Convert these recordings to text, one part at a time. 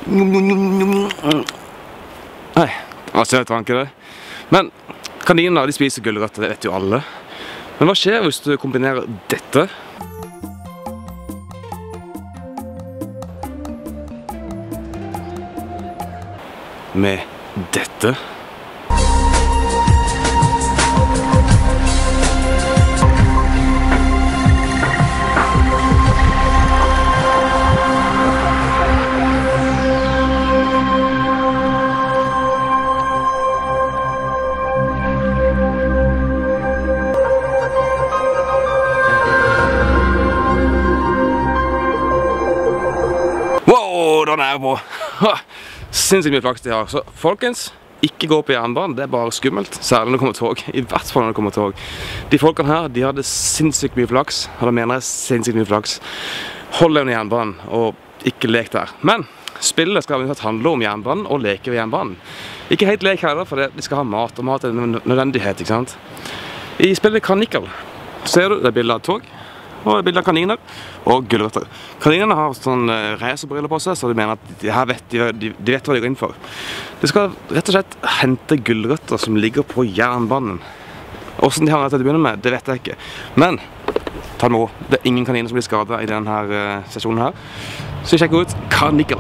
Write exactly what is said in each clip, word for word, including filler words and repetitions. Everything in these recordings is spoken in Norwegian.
Nei, hva søt var ikke det? Men kaniner, de spiser gulrøtter, det vet jo alle. Men hva skjer hvis du kombinerer dette med dette? Wow, den er jeg på! Sinnssykt mye flaks de har. Så folkens, ikke gå på jernbanen, det er bare skummelt. Særlig når det kommer tog. I hvert fall når det kommer tog. De folkene her, de hadde sinnssykt mye flaks. Og da mener jeg sinnssykt mye flaks. Hold deg under jernbanen, og ikke lek der. Men spillet skal handle om jernbanen og leke ved jernbanen. Ikke helt lek heller, for de skal ha mat, og mat er en nødvendighet, ikke sant? I spillet Canickel ser du det er bilder av tog, og bilder av kaniner og gulrøtter. Kaninene har sånn racerbriller på seg, så de mener at de, her vet, de, de, de vet hva de går inn for. De skal rett og slett hente gulrøtter som ligger på jernbanen. Hvordan de har det til å begynne med, det vet jeg ikke. Men, ta det med ro. Det er ingen kaniner som blir skadet i denne uh, sesjonen her. Så sjekk ut Canickel.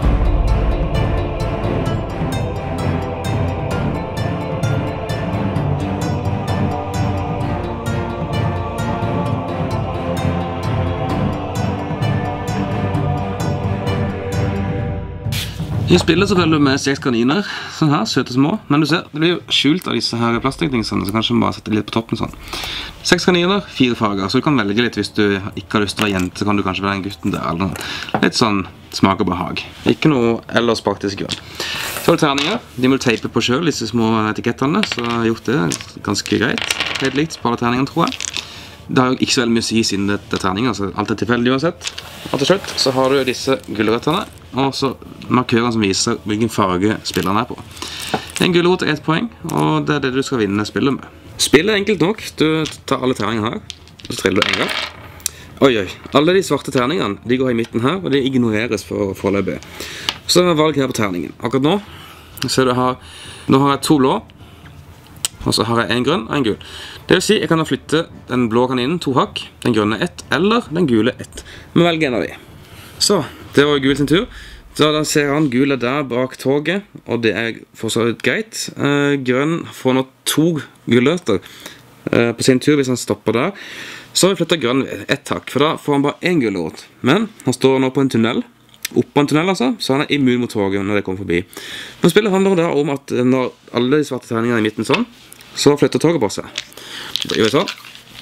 I spillet så følger du med seks kaniner, sånn her, søte små. Men du ser, det blir jo skjult av disse her plastikkdingsene, så kanskje man bare setter litt på toppen sånn. Seks kaniner, fire farger, så du kan velge litt hvis du ikke har lyst til å være jente, så kan du kanskje være en gutten der, eller noe. Litt sånn smak og behag. Ikke noe ellers praktisk grunn. Så har du terninger, de må du teipe på selv, disse små etikettene, så jeg har gjort det ganske greit. Helt likt på alle terningene, tror jeg. Det har jo ikke så veldig mye å si siden dette er terninger, så alt er tilfeldig uansett. Og til slutt så har du disse gulrøttene, og så markørene som viser hvilken farge spilleren er på. En gulrot er ett poeng, og det er det du skal vinne spillet med. Spillet er enkelt nok. Du tar alle terningene her, og så triller du en gang. Oi, oi. Alle de svarte terningene, de går i midten her, og de ignoreres for foreløpig. Så er det valg her på terningen. Akkurat nå, så du har, nå har jeg to blå, og så har jeg en grønn og en gul. Det vil si, jeg kan da flytte den blå kaninen to hakk, den grønne ett, eller den gule ett. Men velg en av de. Så, det var gul sin tur. Så da ser han gule der bak toget, og det er fortsatt greit. Eh, grønn får nå to gulrøtter eh, på sin tur hvis han stopper der. Så har vi flyttet grønn ett hakk, for da får han bare en gulrot. Men han står nå på en tunnel, oppå en tunnel altså, så han er immun mot toget når det kommer forbi. Men spillet handler da om at når alle de svarte terningene er i midten sånn, så flytter toget på seg. Da gjør vi sånn.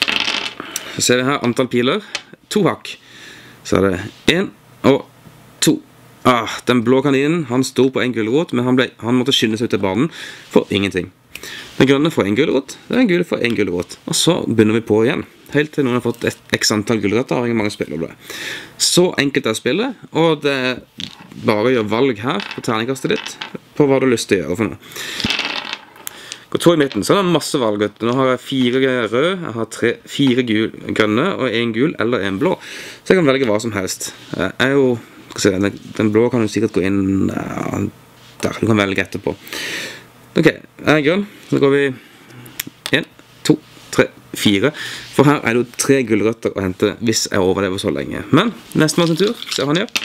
Så ser vi her antall piler. To hakk. Så er det en og to. Ah, den blå kaninen, han sto på en gulrot, men han, ble, han måtte skynde seg ut til banen for ingenting. Den grønne får en gulrot, den gule får en gulrot. Og så begynner vi på igjen. Helt til noen har fått et x antall gulrøtter, har ingen mange spillere. Så enkelt er spillet, og det er bare å gjøre valg her på terningkastet ditt på hva du har lyst til å gjøre for noe. Gå to i midten, så er det masse valg. Nå har jeg fire røde, jeg har tre, fire gul, grønne og en gul eller en blå. Så jeg kan velge hva som helst. Jeg er jo, skal se, den blå kan du sikkert gå inn ja, der, du kan velge etterpå. Ok, jeg er grønn, så går vi en, to, tre, fire. For her er det jo tre gulrøtter å hente hvis jeg overlever så lenge. Men neste mann sin tur, se hva han gjør.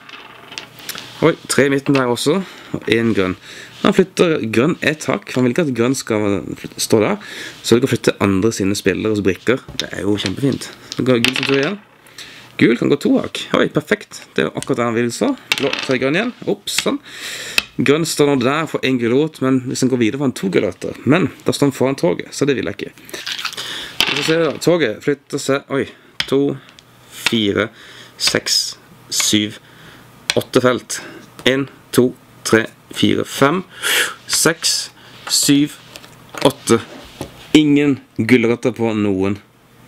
Oi, tre i midten der også, og en grønn. Han flytter grønn ett hakk, for han vil ikke at grønn skal stå der, så du kan flytte andre sine spillere og brikker. Det er jo kjempefint. Så går gul som tur igjen. Gul kan gå to hakk. Oi, perfekt. Det er akkurat der han vil stå. Blå, så er grønn igjen. Ops, sånn. Grønn står nå der for en gulrot, men hvis han går videre får han to gulrøtter. Men da står han foran toget, så det vil jeg ikke. Så ser vi da, toget flytter seg, oi, to, fire, seks, syv, åtte felt. En, to, tre, fire, fem, seks, syv, åtte. Ingen gulrøtter på noen.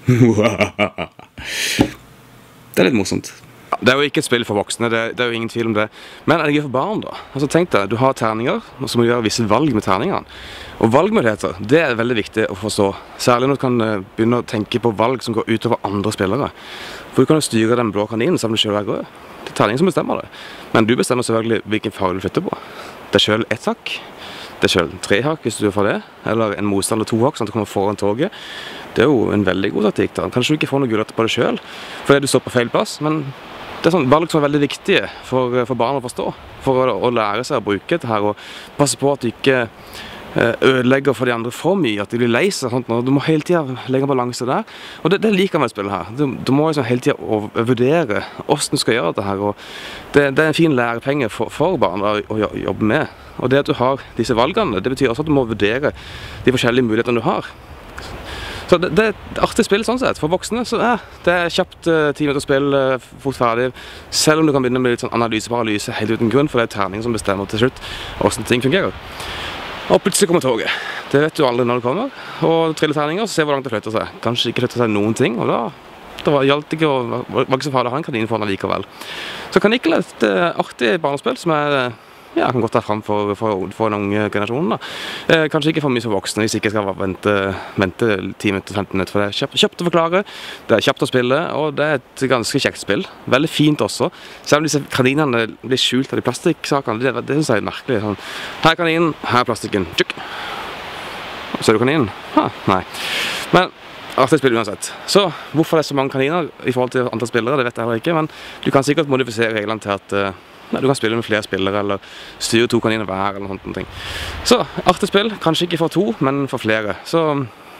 Det er litt morsomt. Det er jo ikke et spill for voksne, det, det er jo ingen tvil om det. Men er det gøy for barn da? Altså tenk deg, du har terninger, og så må du gjøre visse valg med terningene. Og valgmuligheter, det er veldig viktig å forstå. Særlig når du kan begynne å tenke på valg som går utover andre spillere. For du kan jo styre den blå kaninen sammen med selv er rød. Det terningen som bestemmer det. Men du bestemmer selvfølgelig hvilken farge du flytter på. Det er selv ett hakk, det er selv tre hakk hvis du får det, eller en motstand eller to hakk, sånn at du kommer foran toget. Det er jo en veldig god taktikk da. Kanskje du ikke får noe gulrøtter på det selv, fordi du står på feil plass, men det er sånn valg som er veldig viktige for, for barn å forstå, for å, å lære seg å bruke dette her, og passe på at du ikke ødelegger for de andre for mye, at de blir lei seg, sånt, og du må hele tiden legge en balanse der, og det, det liker jeg med å spille her. Du, du må liksom hele tiden vurdere hvordan du skal gjøre dette her, og det, det er en fin lærepenge for, for barn å, å jobbe med, og det at du har disse valgene, det betyr også at du må vurdere de forskjellige mulighetene du har. Så det, det er et artig spill sånn sett. For voksne så er det er kjapt uh, ti minutter spill, uh, fort ferdig, selv om du kan begynne med litt sånn analyseparalyse helt uten grunn, for det er terning som bestemmer til slutt hvordan ting fungerer. Og plutselig kommer toget. Det vet du aldri når det kommer. Og triller terninger, så se hvor langt det flytter seg. Kanskje ikke flytter seg noen ting, og da det var, gjaldt ikke å, var ikke så farlig å ha en kanin foran likevel. Så Canickel er et uh, artig barnespill som er ja, kan godt ta frem for, for, for den unge generasjonen. Eh, kanskje ikke for mye for voksne, hvis ikke skal vente, vente ti til femten minutter, for det er kjapt, kjapt å forklare, det er kjapt å spille, og det er et ganske kjekt spill. Veldig fint også. Selv om disse kaninene blir skjult av de plastikksakene, det, det synes jeg er merkelig. Sånn, her er kaninen, her er plastikken. Tjukk! Ser du kaninen? Ha, nei. Men artig spill uansett. Så hvorfor det er så mange kaniner i forhold til antall spillere, det vet jeg heller ikke, men du kan sikkert modifisere reglene til at nei, du kan spille med flere spillere, eller styre to kaniner hver, eller noe sånt. Så, artig spill. Kanskje ikke for to, men for flere. Så,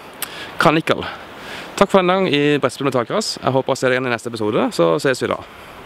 Canickel. Takk for en gang i Brettspill med Takras. Jeg håper å se deg igjen i neste episode, så ses vi da.